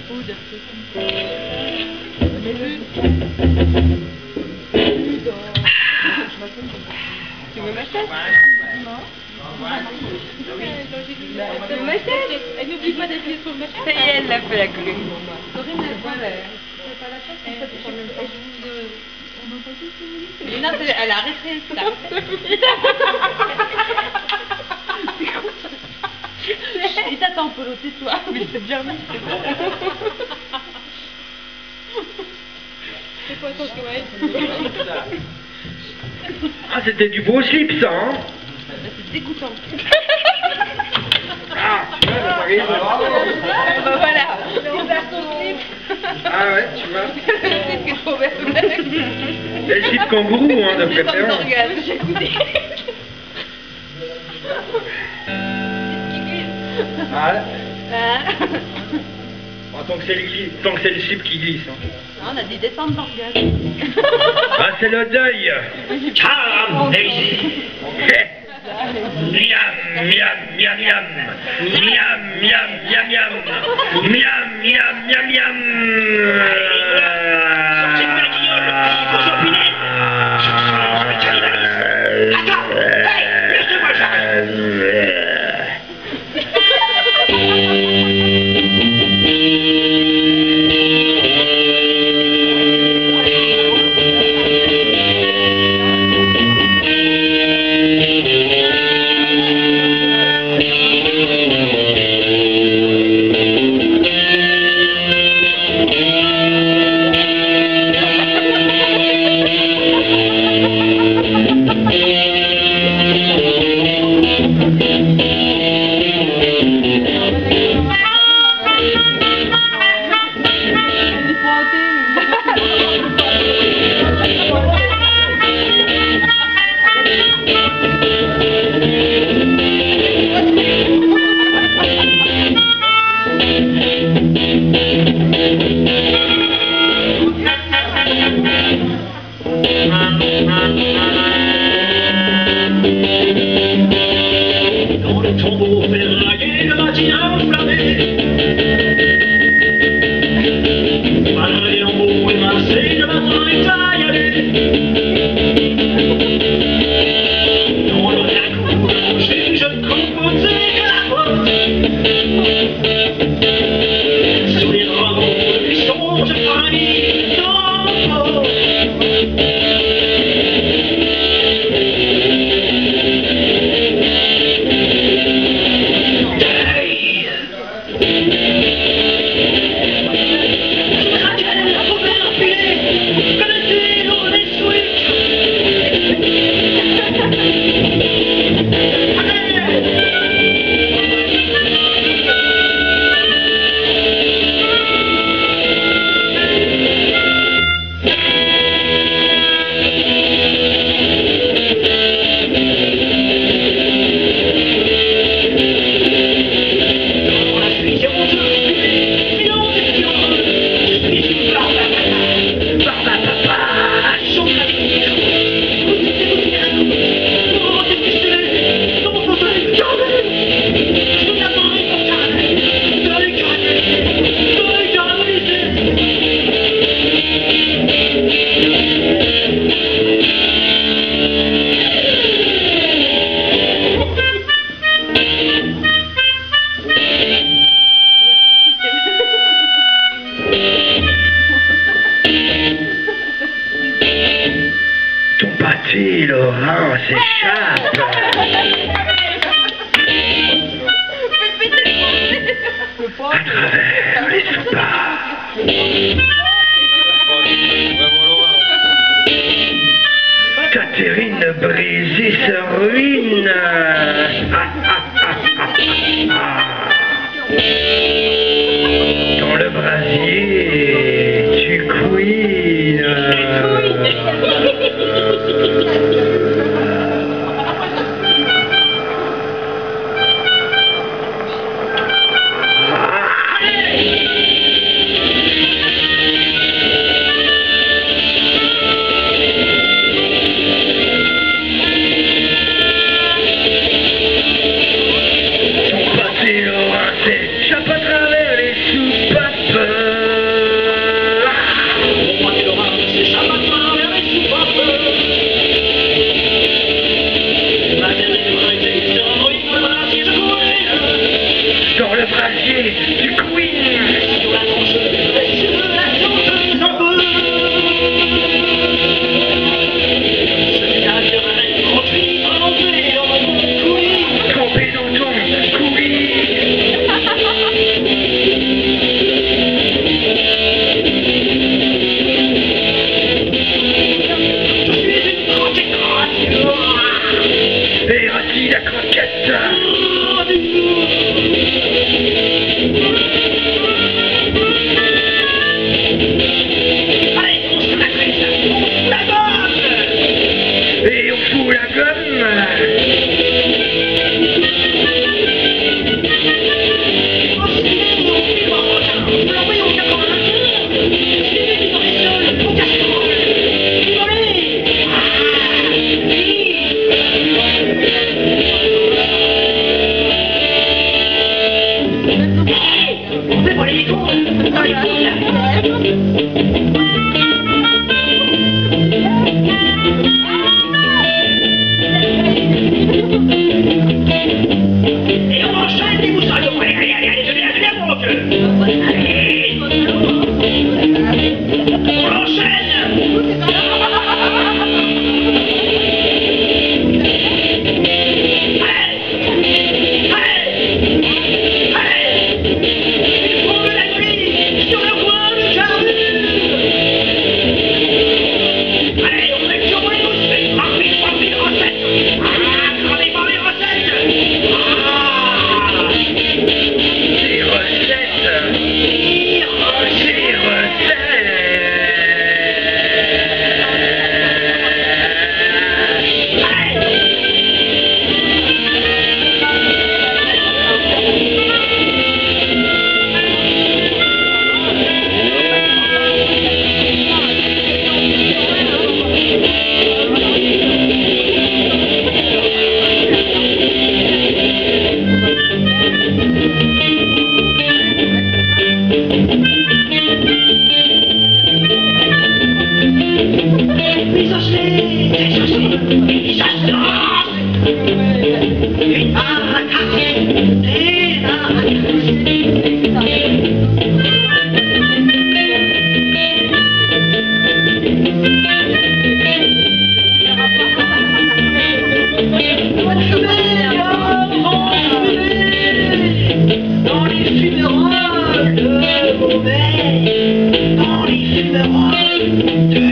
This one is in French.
food. Tu veux ma chaise? Non. Tu veux ma chaise? Elle n'oublie pas d'appuyer sur ma chaise. Ça y est, elle l'a fait la clé. Corinne, elle fait pas la chaise, comme ça tu prends même pas. On entend tout ce que vous dites. Non, elle a arrêté ça. Il t'attend, Polo, tais-toi. Mais c'est bien mis, c'est bon. C'est quoi ton chouette? Ah, c'était du beau slip, ça, hein? C'est dégoûtant. Ah, ça arrive. Bah voilà. On perd son slip. Ah ouais, tu vois. Le slip qui est trop vert. C'est le slip kangourou, hein, de préférence. J'ai goûté. Ah ouais. Bon, tant que c'est le slip qui glisse. Hein. On a des descentes d'orgasme. Ah, c'est le deuil. Ciao, Miam, miam, miam, miam. Miam, miam, miam, miam. Miam, miam, miam, miam. Sortez de la guignole, vos opinettes. Je suis le cannibalisme. Attends, hey, laisse-moi j'arrête. Dans le tombeau ferraillé, le matin enflammé, malgré en beau évincé, le matin est taillé. Dans le ragoût rangé, je composais que la porte. Sous les rameaux de buisson, je faillis dans le port. Ton pâté, Laurent, s'échappe. À travers les soupaps. Ta terrine brisée se ruine. Dans le brasier, tu couines. Ton pâté, Laurent, s'échappe à travers les soupapes. dans les poules. Et on enchaîne les moussaillons. Allez, allez, allez, allez, je viens, mon Dieu. Allez. On enchaîne. Dans les funérailles de